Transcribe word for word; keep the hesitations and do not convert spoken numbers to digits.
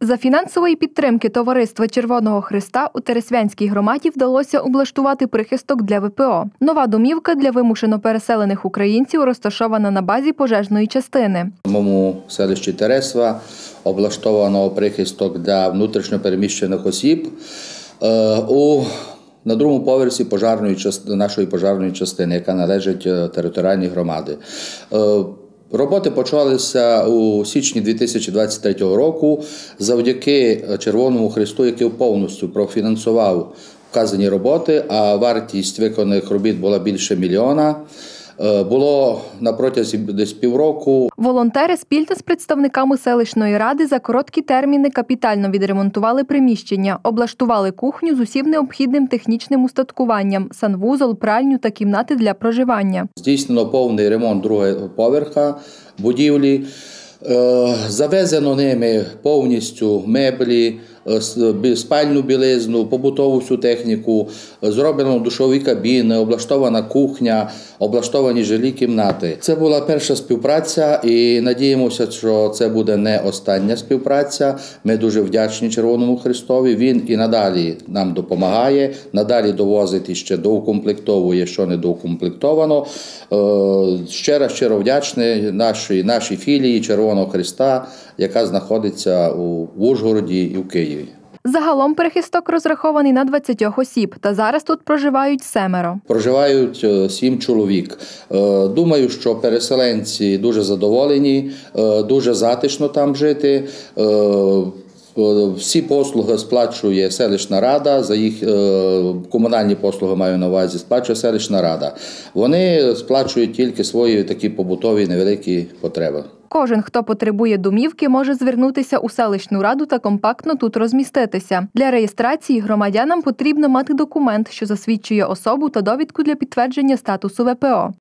За фінансової підтримки Товариства Червоного Хреста у Тересвянській громаді вдалося облаштувати прихисток для ве пе о. Нова домівка для вимушено переселених українців розташована на базі пожежної частини. В моєму селищі Тересва облаштовано прихисток для внутрішньо переміщених осіб у на другому поверсі пожежної нашої пожежної частини, яка належить територіальній громаді. Роботи почалися у січні дві тисячі двадцять третього року завдяки Червоному Хресту, який повністю профінансував вказані роботи, а вартість виконаних робіт була більше мільйона. Було на протязі десь півроку. Волонтери спільно з представниками селищної ради за короткі терміни капітально відремонтували приміщення, облаштували кухню з усім необхідним технічним устаткуванням, санвузол, пральню та кімнати для проживання. Здійснено повний ремонт другого поверха будівлі. Завезено ними повністю меблі, спальну білизну, побутову всю техніку, зроблено душові кабіни, облаштована кухня, облаштовані жилі кімнати. Це була перша співпраця і надіємося, що це буде не остання співпраця. Ми дуже вдячні Червоному Хрестові. Він і надалі нам допомагає, надалі довозить і ще доукомплектовує, що не доукомплектовано. Ще раз щиро вдячний нашій, нашій філії Червоного Хреста, яка знаходиться у Ужгороді і в Києві. Загалом прихисток розрахований на двадцять осіб, та зараз тут проживають семеро. Проживають сім чоловік. Думаю, що переселенці дуже задоволені, дуже затишно там жити. Всі послуги сплачує селищна рада, за їх комунальні послуги маю на увазі, сплачує селищна рада. Вони сплачують тільки свої такі побутові невеликі потреби. Кожен, хто потребує домівки, може звернутися у селищну раду та компактно тут розміститися. Для реєстрації громадянам потрібно мати документ, що засвідчує особу, та довідку для підтвердження статусу ве пе о.